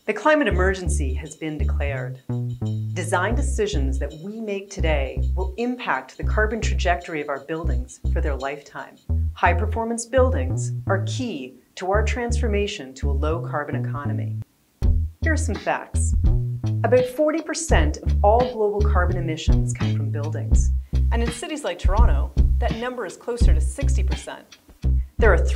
The climate emergency has been declared. Design decisions that we make today will impact the carbon trajectory of our buildings for their lifetime. High-performance buildings are key to our transformation to a low-carbon economy. Here are some facts. About 40% of all global carbon emissions come from buildings. And in cities like Toronto, that number is closer to 60%. There are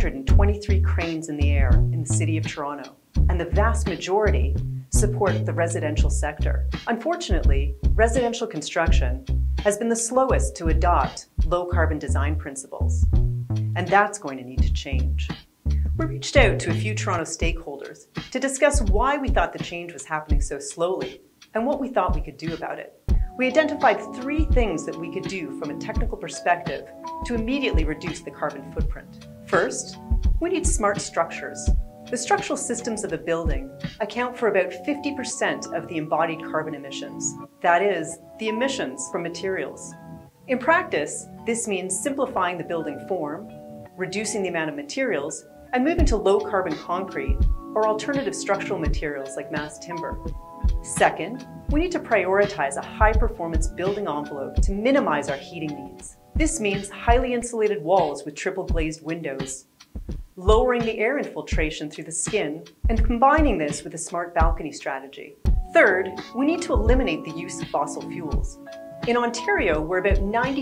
323 cranes in the air in the city of Toronto, and the vast majority support the residential sector. Unfortunately, residential construction has been the slowest to adopt low-carbon design principles, and that's going to need to change. We reached out to a few Toronto stakeholders to discuss why we thought the change was happening so slowly and what we thought we could do about it. We identified 3 things that we could do from a technical perspective to immediately reduce the carbon footprint. First, we need smart structures. The structural systems of a building account for about 50% of the embodied carbon emissions. That is, the emissions from materials. In practice, this means simplifying the building form, reducing the amount of materials, and moving to low-carbon concrete or alternative structural materials like mass timber. Second, we need to prioritize a high-performance building envelope to minimize our heating needs. This means highly insulated walls with triple-glazed windows, lowering the air infiltration through the skin, and combining this with a smart balcony strategy. Third, we need to eliminate the use of fossil fuels. In Ontario, where about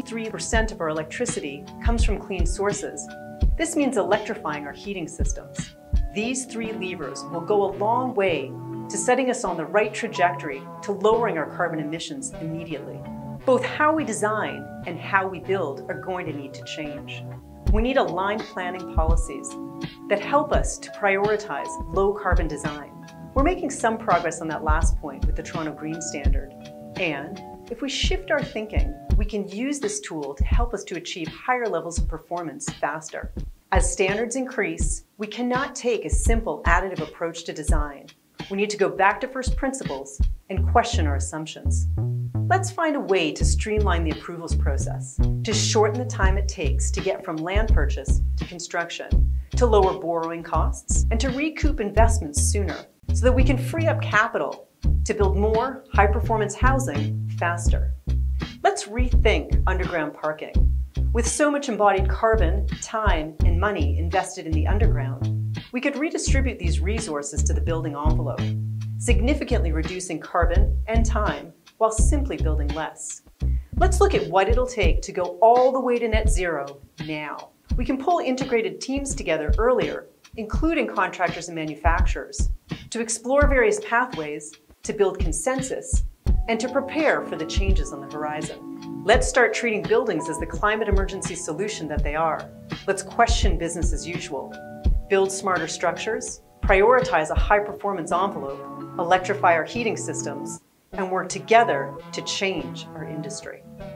93% of our electricity comes from clean sources, this means electrifying our heating systems. These 3 levers will go a long way to setting us on the right trajectory to lowering our carbon emissions immediately. Both how we design and how we build are going to need to change. We need aligned planning policies that help us to prioritize low-carbon design. We're making some progress on that last point with the Toronto Green Standard. And if we shift our thinking, we can use this tool to help us to achieve higher levels of performance faster. As standards increase, we cannot take a simple additive approach to design. We need to go back to first principles and question our assumptions. Let's find a way to streamline the approvals process, to shorten the time it takes to get from land purchase to construction, to lower borrowing costs, and to recoup investments sooner, so that we can free up capital to build more high-performance housing faster. Let's rethink underground parking. With so much embodied carbon, time, and money invested in the underground, we could redistribute these resources to the building envelope, significantly reducing carbon and time while simply building less. Let's look at what it'll take to go all the way to net zero now. We can pull integrated teams together earlier, including contractors and manufacturers, to explore various pathways, to build consensus, and to prepare for the changes on the horizon. Let's start treating buildings as the climate emergency solution that they are. Let's question business as usual, build smarter structures, prioritize a high-performance envelope, electrify our heating systems, and work together to change our industry.